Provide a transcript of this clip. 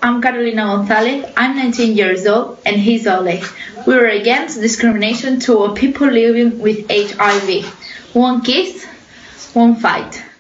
I'm Carolina Gonzalez, I'm 19 years old, and he's Ole. We are against discrimination toward people living with HIV. One kiss, one fight.